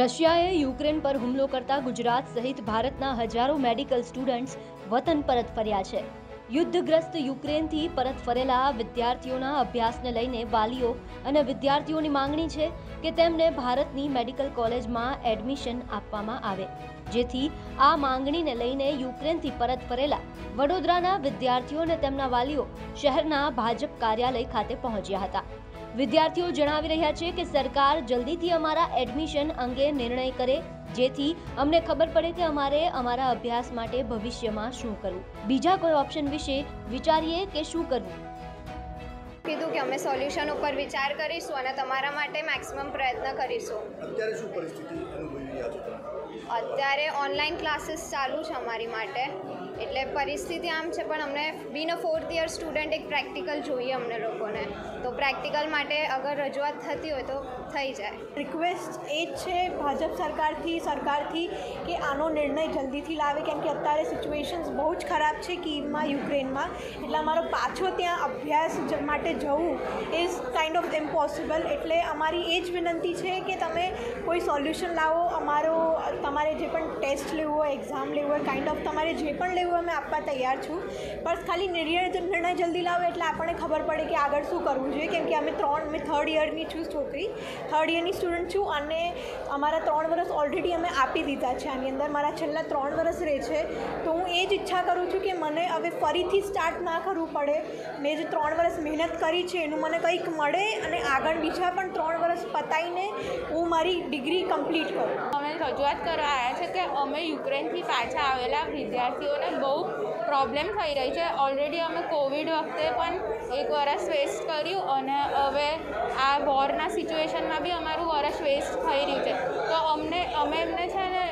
રશિયાએ યુક્રેન પર હુમલો કરતા ગુજરાત સહિત ભારતના હજારો મેડિકલ સ્ટુડન્ટ્સ વતન પરત ફર્યા છે। યુદ્ધગ્રસ્ત યુક્રેનથી પરત ફરેલા વિદ્યાર્થીઓના અભ્યાસને લઈને વાલીઓ અને વિદ્યાર્થીઓની માંગણી છે કે તેમને ભારતની મેડિકલ કોલેજમાં એડમિશન આપવામાં આવે, જેથી આ માંગણીને લઈને યુક્રેનથી પરત ફરેલા વડોદરાના વિદ્યાર્થીઓ અને તેમના વાલીઓ શહેરના ભાજપ કાર્યાલય ખાતે પહોંચ્યા હતા। વિદ્યાર્થીઓ જણાવી રહ્યા છે કે સરકાર જલ્દીથી અમારા એડમિશન અંગે નિર્ણય કરે, જેથી અમને ખબર પડે કે અમારે અમારા અભ્યાસ માટે ભવિષ્યમાં શું કરવું, બીજા કોઈ ઓપ્શન વિશે વિચારીએ કે શું કરવું। કીધું કે અમે સોલ્યુશન ઉપર વિચાર કરીશું અને તમારા માટે મેક્સિમમ પ્રયત્ન કરીશું। અત્યારે શું પરિસ્થિતિ અનુભવી રહ્યા છો? અત્યારે ઓનલાઈન ક્લાસીસ ચાલુ છે અમારી માટે, એટલે પરિસ્થિતિ આમ છે, પણ અમને been a 4th year student એક પ્રેક્ટિકલ જોઈએ અમને લોકોને, તો પ્રેક્ટિકલ માટે અગર રજૂઆત થતી હોય તો થઈ જાય। રિક્વેસ્ટ એ જ છે ભાજપ સરકારથી કે આનો નિર્ણય જલ્દીથી લાવે, કેમ કે અત્યારે સિચ્યુએશન્સ બહુ જ ખરાબ છે કીવમાં, યુક્રેનમાં, એટલે અમારો પાછો ત્યાં અભ્યાસ માટે જવું ઇઝ કાઇન્ડ ઓફ ઇમ્પોસિબલ। એટલે અમારી એ જ વિનંતી છે કે તમે કોઈ સોલ્યુશન લાવો, તમારે જે પણ ટેસ્ટ લેવું હોય, એક્ઝામ લેવું હોય, કાઇન્ડ ઓફ તમારે જે પણ લેવું હોય અમે આપવા તૈયાર છું, બસ ખાલી નિર્ણય જલ્દી લાવો એટલે આપણને ખબર પડે કે આગળ શું કરવું જોઈએ। કેમ કે મેં 3rd યરની છું છોકરી, 3rd યરની સ્ટુડન્ટ છું, અને અમારા 3 વર્ષ ઓલરેડી અમે આપી દીધા છે, આની અંદર મારા છેલ્લા 3 વર્ષ રહે છે, તો હું એ જ ઈચ્છા કરું છું કે મને હવે ફરીથી સ્ટાર્ટ ના કરવું પડે। મેં જે 3 વર્ષ મહેનત કરી છે એનું મને કંઈક મળે અને આગળ બીજા પણ 3 વર્ષ પતાવીને હું મારી ડિગ્રી કમ્પ્લીટ કરું। અમે રજૂઆત કરવા આવ્યા છે કે અમે યુક્રેનથી પાછા આવેલા વિદ્યાર્થીઓને બહુ પ્રોબ્લેમ થઈ રહી છે। ઓલરેડી અમે કોવિડ વખતે પણ 1 વર્ષ વેસ્ટ કર્યું અને હવે આ વોરના સિચ્યુએશનમાં બી અમારું વર્ષ વેસ્ટ થઈ રહ્યું છે, તો અમે એમને છે ને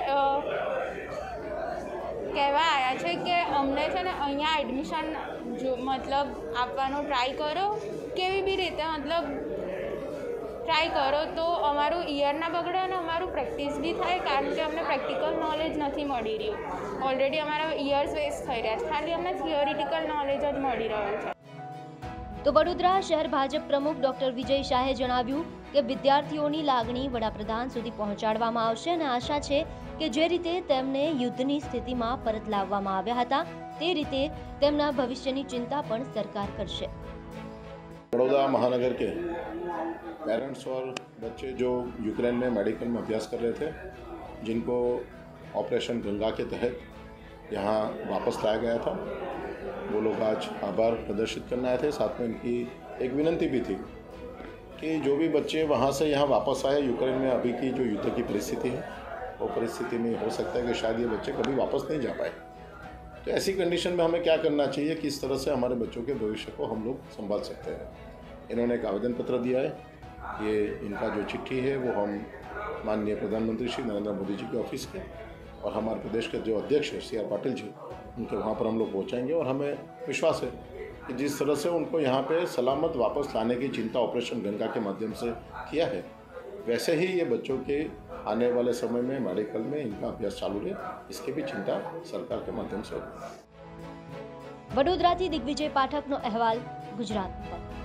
કહેવા આવ્યા છે કે અમને છે ને અહીંયા એડમિશન મતલબ આપવાનો ટ્રાય કરો, કેવી બી રીતે મતલબ ટ્રાય કરો તો અમારું ઈયર ના બગડે અને અમારું પ્રેક્ટિસ બી થાય, કારણ કે અમને પ્રેક્ટિકલ નોલેજ નથી મળી રહ્યું। ઓલરેડી અમારા યર્સ વેસ્ટ થઈ રહ્યા છે, ખાલી અમને થિયોરિટિકલ નોલેજ જ મળી રહ્યું છે। તો વડોદરા શહેર ભાજપ પ્રમુખ ડોક્ટર વિજય શાહે જણાવ્યું કે વિદ્યાર્થીઓની લાગણી વડાપ્રધાન સુધી પહોંચાડવામાં આવશે અને આશા છે કે જે રીતે તેમને યુદ્ધની સ્થિતિમાં પરત લાવવામાં આવ્યા હતા તે રીતે તેમના ભવિષ્યની चिंता પણ સરકાર કરશે। बड़ौदा महानगर के पेरेंट्स और बच्चे जो यूक्रेन में मेडिकल में अभ्यास कर रहे थे, जिनको ऑपरेशन गंगा के तहत यहाँ वापस लाया गया था, वो लोग आज आभार प्रदर्शित करने आए थे। साथ में इनकी एक विनंती भी थी कि जो भी बच्चे वहाँ से यहाँ वापस आए, यूक्रेन में अभी की जो युद्ध की परिस्थिति है वो परिस्थिति में हो सकता है कि शायद ये बच्चे कभी वापस नहीं जा पाए, तो ऐसी कंडीशन में हमें क्या करना चाहिए, किस तरह से हमारे बच्चों के भविष्य को हम लोग संभाल सकते हैं। इन्होंने एक आवेदन पत्र दिया है, ये इनका जो चिट्ठी है वो हम माननीय प्रधानमंत्री श्री नरेंद्र मोदी जी के ऑफिस के और हमारे प्रदेश के जो अध्यक्ष है CR पाटिल जी, उनके वहाँ पर हम लोग पहुँचाएंगे। और हमें विश्वास है कि जिस तरह से उनको यहाँ पे सलामत वापस लाने की चिंता ऑपरेशन गंगा के माध्यम से किया है, वैसे ही ये बच्चों के आने वाले समय में मेडिकल में इनका अभ्यास चालू रहे, इसकी भी चिंता सरकार के माध्यम से होगी। વડોદરાથી દિગ્વિજય પાઠકનો અહેવાલ, ગુજરાત।